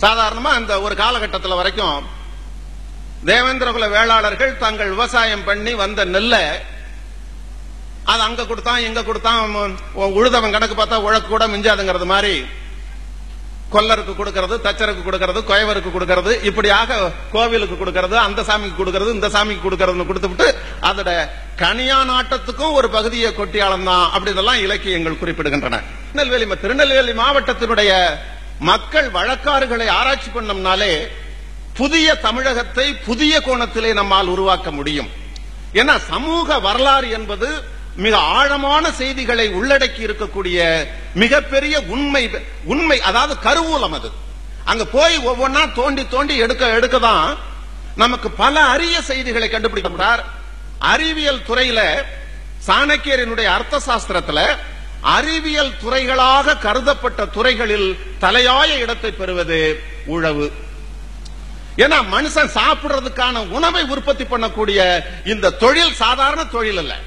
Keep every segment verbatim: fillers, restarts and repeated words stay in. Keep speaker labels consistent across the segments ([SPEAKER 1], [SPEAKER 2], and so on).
[SPEAKER 1] சாதாரணமா இந்த ஒரு காலகட்டத்தில் வரைக்கும் தேவேந்திரகுல வேளாளர்கள் தங்கள் விவசாயம் பண்ணி வந்த நெல்லை அது அங்க கொடுத்தான் இங்க கொடுத்தான், உழுதவன் கணக்கு பார்த்தா உழக்கு கூட மிஞ்சாதுங்கிறது மாதிரி கொல்லருக்கு கொடுக்கிறது, தச்சருக்கு கொடுக்கிறது, கொயவருக்கு கொடுக்கிறது, இப்படியாக கோவிலுக்கு கொடுக்கிறது, அந்த சாமிக்கு கொடுக்கிறது, இந்த சாமிக்கு கொடுக்கறதுன்னு கொடுத்துவிட்டு அதோட கனியா நாட்டத்துக்கும் ஒரு பகுதியை கொட்டியாளம் தான் அப்படின்னெல்லாம் இலக்கியங்கள் குறிப்பிடுகின்றன. திருநெல்வேலி திருநெல்வேலி மாவட்டத்தினுடைய மக்கள் வழக்காறுகளை ஆராய்ச்சி பண்ணோம்னாலே புதிய தமிழகத்தை புதிய கோணத்திலே நம்மால் உருவாக்க முடியும். ஏன்னா சமூக வரலாறு என்பது மிக ஆழமான செய்திகளை உள்ளடக்கி இருக்கக்கூடிய மிகப்பெரிய உண்மை உண்மை அதாவது கருவூலம். அது அங்க போய் ஒவ்வொன்னா தோண்டி தோண்டி எடுக்க எடுக்கதான் நமக்கு பல அரிய செய்திகளை கண்டுபிடிக்கிறார். அறிவியல் துறையில சாணக்கியரினுடைய அர்த்த சாஸ்திரத்துல அறிவியல் துறைகளாக கருதப்பட்ட துறைகளில் தலையாய இடத்தை பெறுவது உழவு. ஏன்னா மனுஷன் சாப்பிடுறதுக்கான உணவை உற்பத்தி பண்ணக்கூடிய இந்த தொழில் சாதாரண தொழில் அல்ல.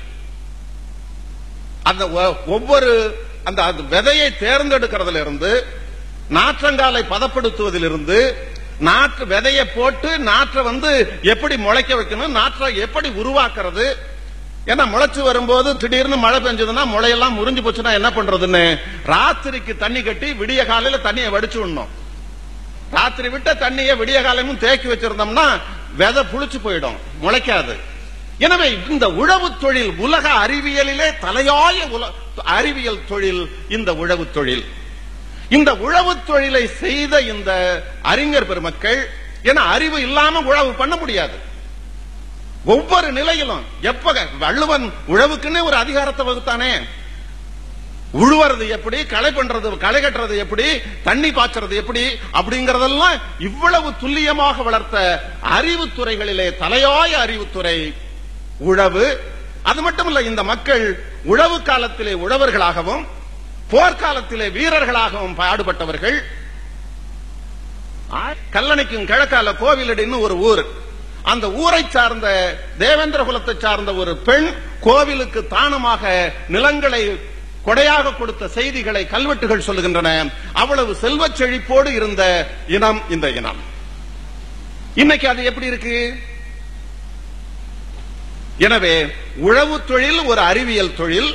[SPEAKER 1] அந்த ஒவ்வொரு அந்த விதையை தேர்ந்தெடுக்கிறதுல இருந்து நாற்றங்காலை பதப்படுத்துவதிலிருந்து நாற்று விதையை போட்டு நாற்றை வந்து எப்படி முளைக்க வைக்கணும், நாற்றை எப்படி உருவாக்குறது. ஏன்னா முளைச்சு வரும்போது திடீர்னு மழை பெஞ்சதுன்னா முளையெல்லாம் முறிஞ்சு போச்சுன்னா என்ன பண்றதுன்னு ராத்திரிக்கு தண்ணி கட்டி விடிய காலையில தண்ணியை வடிச்சு விடணும். ராத்திரி விட்ட தண்ணியை விடிய காலையும் தேக்கி வச்சிருந்தோம்னா விதை புளிச்சு போயிடும், முளைக்காது. எனவே இந்த உழவு தொழில் உலக அறிவியலிலே தலையாய அறிவியல் தொழில் இந்த உழவு தொழில். இந்த உழவு தொழிலை செய்த இந்த அறிஞர் பெருமக்கள், ஏன்னா அறிவு இல்லாம உழவு பண்ண முடியாது. ஒவ்வொரு நிலையிலும் எப்ப வள்ளுவன் உழவுக்குன்னு ஒரு அதிகாரத்தை வகுத்தானே, உழுவது எப்படி, களை பண்றது களை கட்டுறது எப்படி, தண்ணி பாய்ச்சறது எப்படி அப்படிங்கறதெல்லாம் இவ்வளவு துல்லியமாக வளர்த்த அறிவுத்துறைகளிலே தலையாய அறிவுத்துறை உழவு. அது மட்டுமல்ல, இந்த மக்கள் உழவு காலத்திலே உழவர்களாகவும் போர்க்காலத்திலே வீரர்களாகவும் பாடுபட்டவர்கள். கல்லணைக்கும் கிழக்கால கோவிலடின்னு ஒரு ஊர். அந்த ஊரை சார்ந்த தேவேந்திர குலத்தை சார்ந்த ஒரு பெண் கோவிலுக்கு தானமாக நிலங்களை கொடையாக கொடுத்த செய்திகளை கல்வெட்டுகள் சொல்லுகின்றன. அவ்வளவு செல்வச் செழிப்போடு இருந்த இனம் இந்த இனம். இன்னைக்கு அது எப்படி இருக்கு? எனவே உழவு தொழில் ஒரு அறிவியல் தொழில்.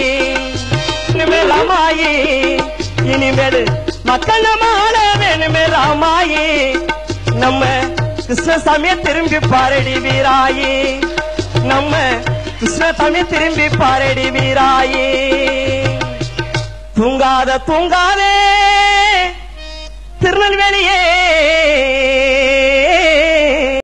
[SPEAKER 2] இனிமேல் மக்கள் நம்ம கிருஷ்ணசாமியை திரும்பி பாரடி வீராயி, நம்ம கிருஷ்ணசாமி திரும்பி பாரடி வீராயி. தூங்காத தூங்காதே